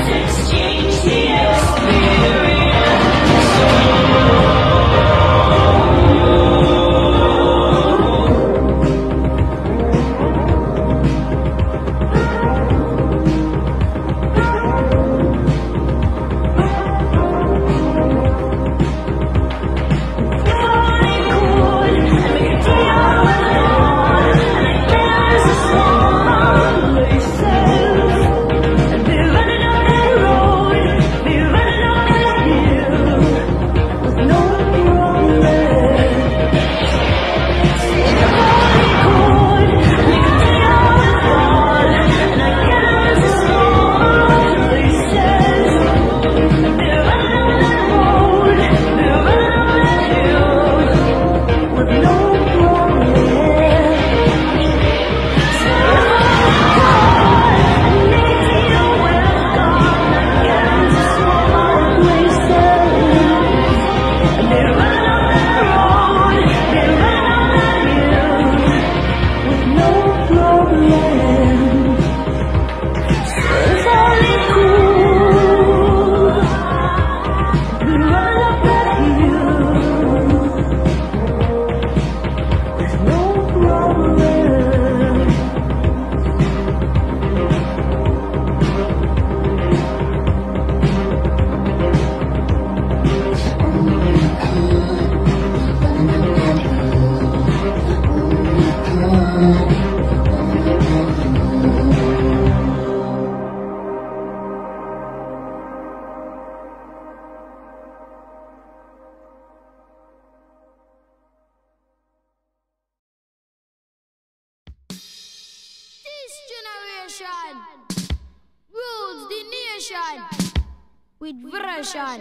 generation rules the nation with version.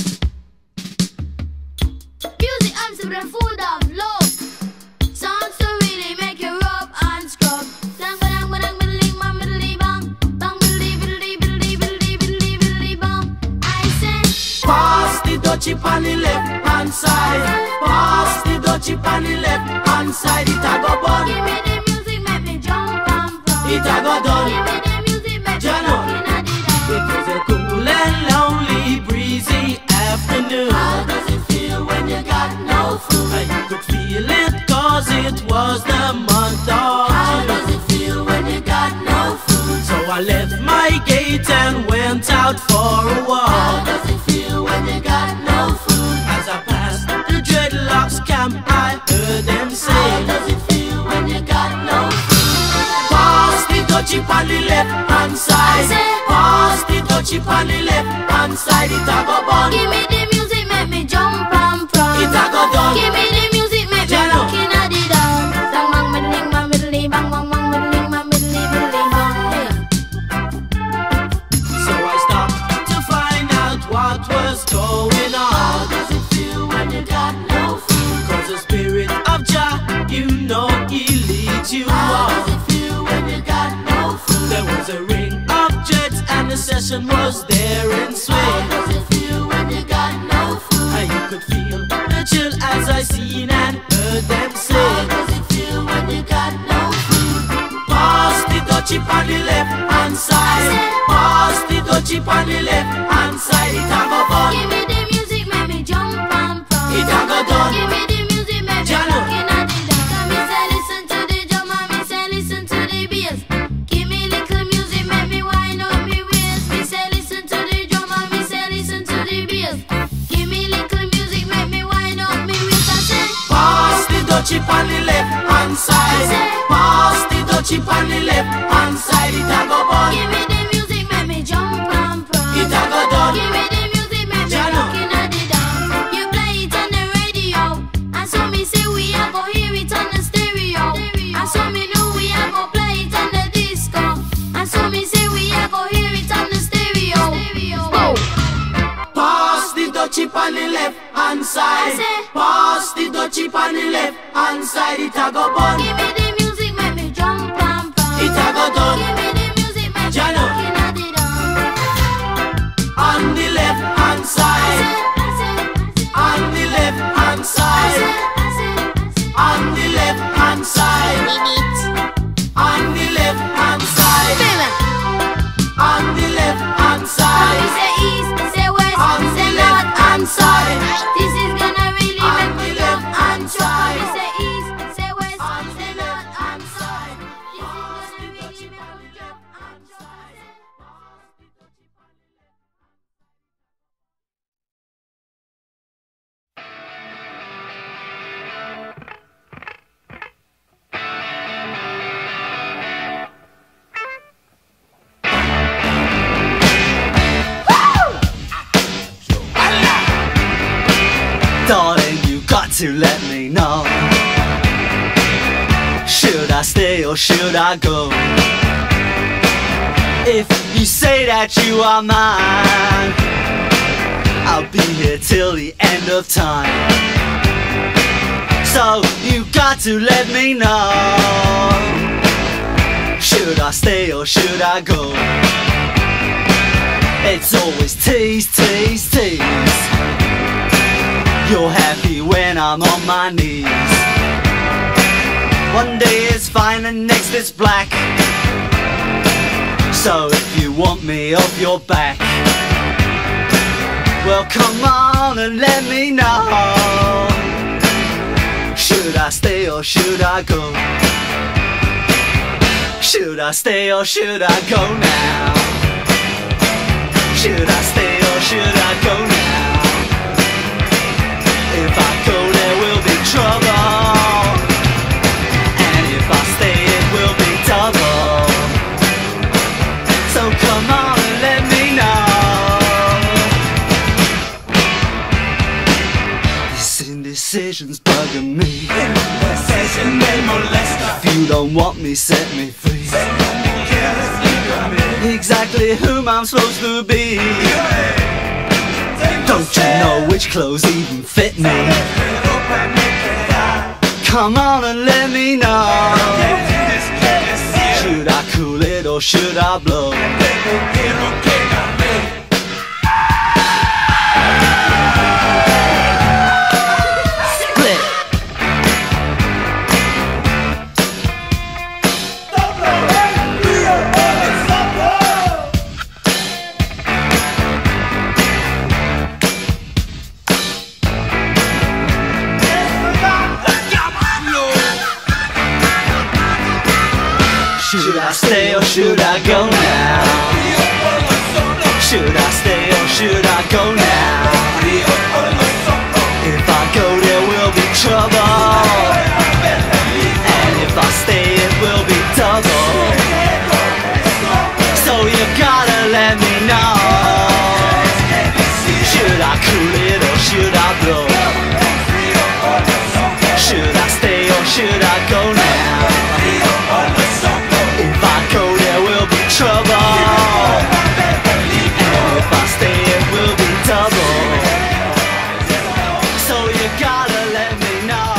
Music answer the food of love. Songs to really make you rub and scrub. Dang ba dang bang bang bang. I say pass the dutchie on the left hand side. Pass the dutchie on the left hand side. It a go bun. Give me the music, make me jump and run. It a go done. Give me the music, make me looking at the It was a cool and lonely, breezy afternoon. How does it feel when you got no food? You could feel it cause it was the month of How June. does it feel when you got no food? So I left my gate and went out for a How walk. does it feel when you got no food? As I passed the dreadlocks camp, I heard them How say, does it feel when you got no food? pass the dutchie on the left hand side. Pass the dutchie on the left hand side. It a go bun. Give me the music, make me jump and prance. It a go done. Give me the music, make me Jello. looking at the dance. Bang bang middling bang middling bang bang bang middling bang middling bang. So I stopped to find out what was going How on. does it feel when you got no food? Cause the spirit of Jah, you know he leads you How does on. it feel when you got no food? There was a ring of jets and the session was there in How swing. does it feel when you got no food? And you could feel the chill as I seen and heard them How say, does it feel when you got no food? pass the dutchie on the left hand side. Pass the dutchie on the left hand side. It a go bun. Give me the music, make me jump and prance. It a go done. Give me the music, make me Jello. looking at the dance. And me say listen to the drum and me say listen to the bass. Give me little music, make me wind up me waist. Me say listen to the drum and me say listen to the bass. Give me little music, make me wind up me waist. I say Pass the dutchie on the left hand side. Pass the dutchie on the left hand side. It a go bun. give me the music, make me jump and prance. It a go done. Give me the music, make me Jello. looking at the dance. You play it on the radio, and so me say we a go hear it on the stereo. And so me know we a go play it on the disco. And so me say we a go hear it on the stereo. Go. Pass the dutchie on the left hand side. Pass the dutchie on the left hand side. It a go bun. Give me the music, make me jump and prance. It a go done. Give me the music, make me Jello. looking at the dance. On the left hand side. On the left hand side. On the left hand side. On the left hand side. On the left hand side. to let me know. Should I stay or should I go? If you say that you are mine, I'll be here till the end of time. So you got to let me know. Should I stay or should I go? It's always tease, tease, tease. You're happy when I'm on my knees. One day it's fine and next it's black. So if you want me off your back, well come on and let me know. Should I stay or should I go? Should I stay or should I go now? Should I stay or should I go now? If I go there will be trouble, and if I stay it will be double. So come on and let me know. This indecision's bugging me. If you don't want me, set me free. Exactly whom I'm supposed to be. Don't you know which clothes even fit me? Come on and let me know. Should I cool it or should I blow? Split. Should I stay or should I go now? Should I stay or should I go now? If I go there will be trouble, and if I stay it will be double. So you gotta let me know. Should I cool it or should I blow? Should I stay or should I go now? If I go there will be trouble, and if I stay it will be double. So you gotta let me know.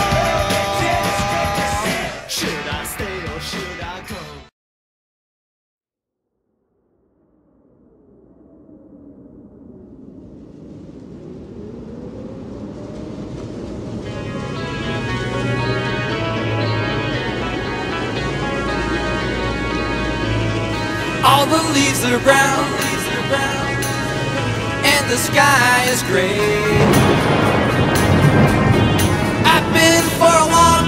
Should I stay or should I go? All the leaves are brown, and the sky is gray. I've been for a walk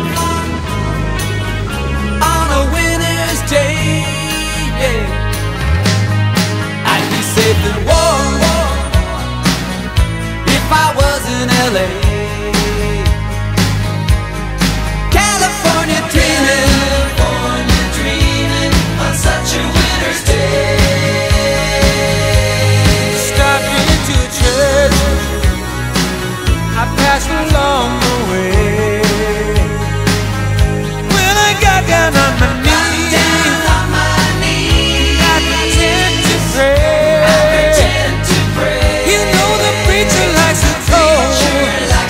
on a winter's day. Yeah. I'd be safe and warm if I was in LA. California dreaming on such a winter's day. Stopping into a church I passed along the way. When I got down on my knees, I pretend to pray. You know the preacher likes to go.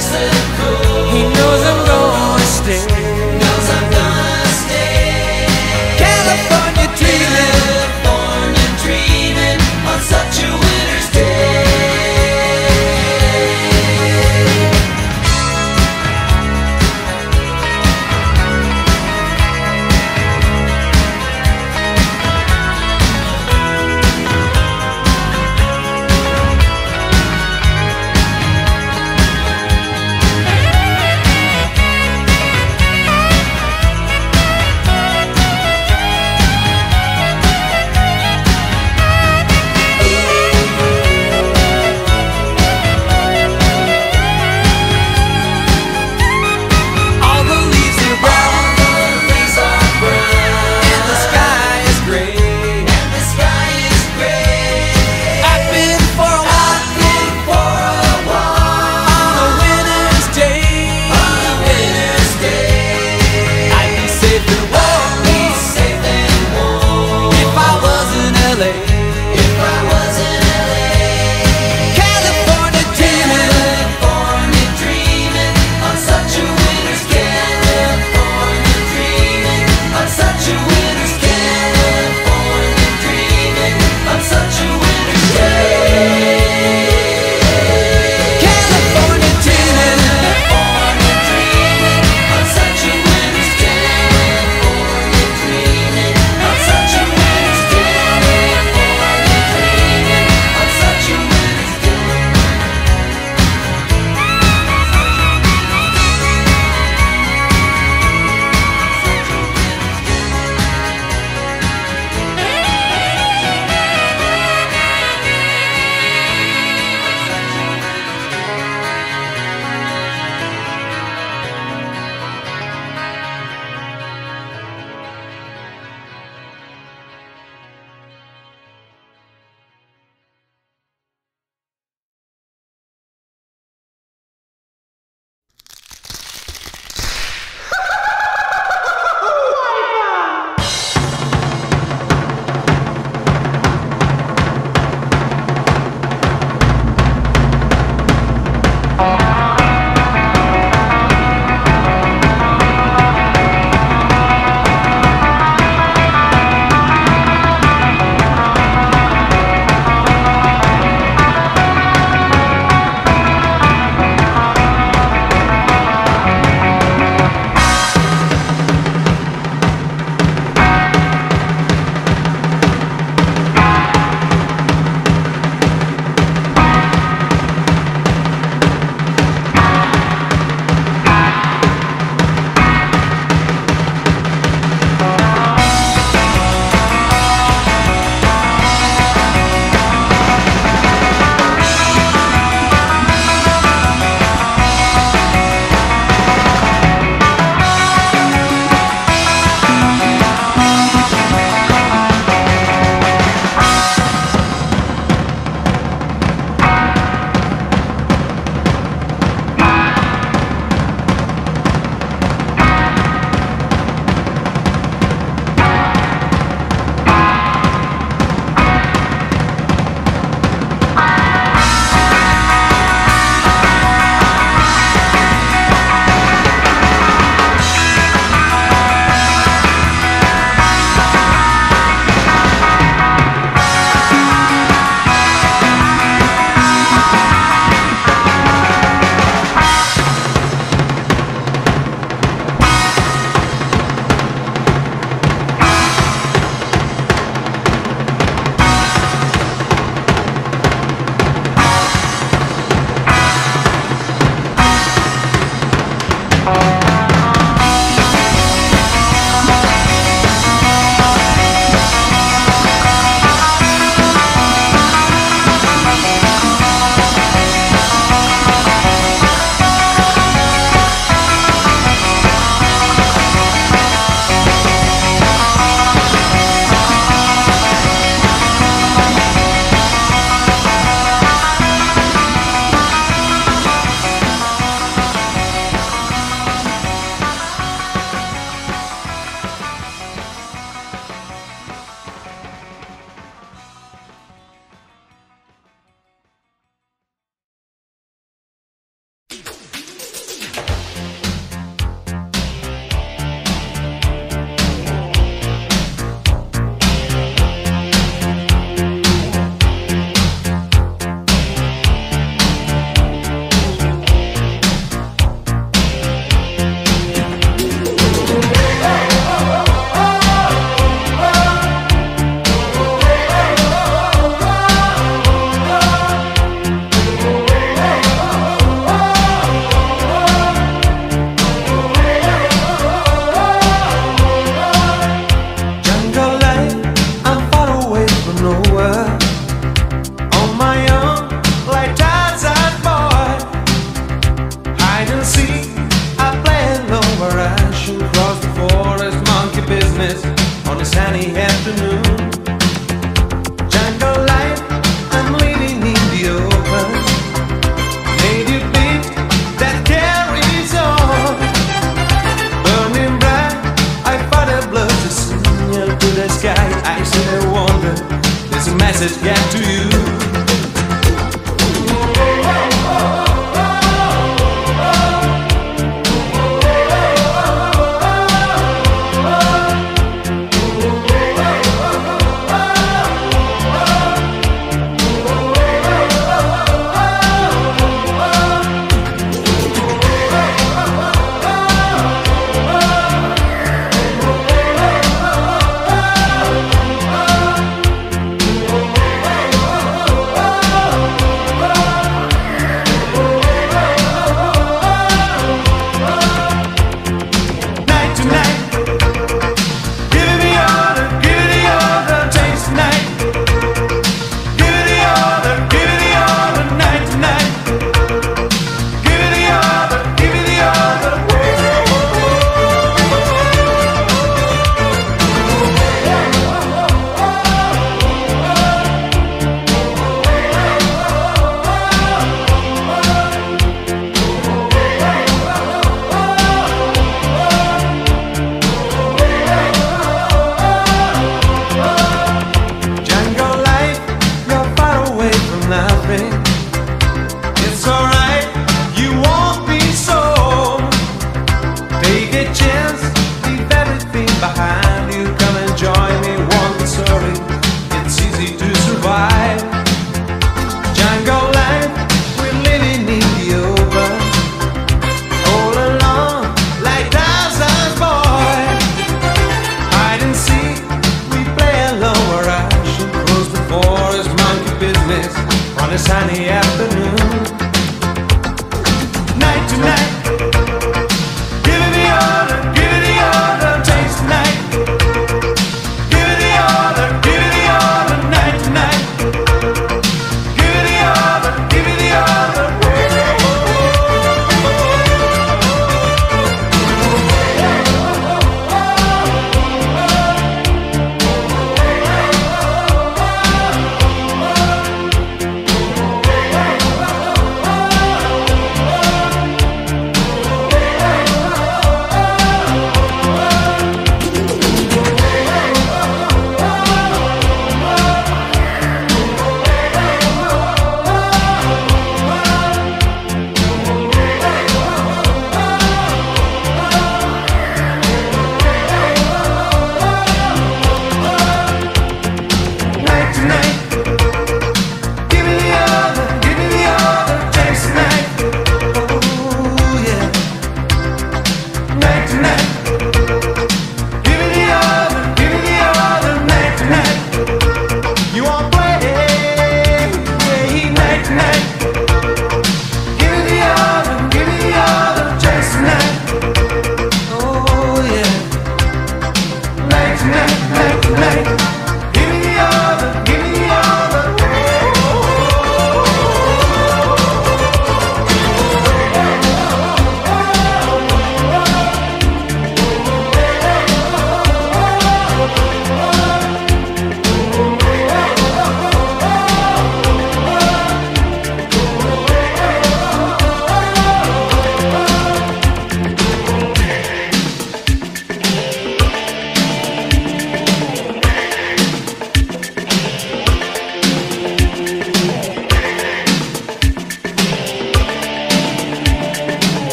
Christmas on a sunny afternoon. Night to night.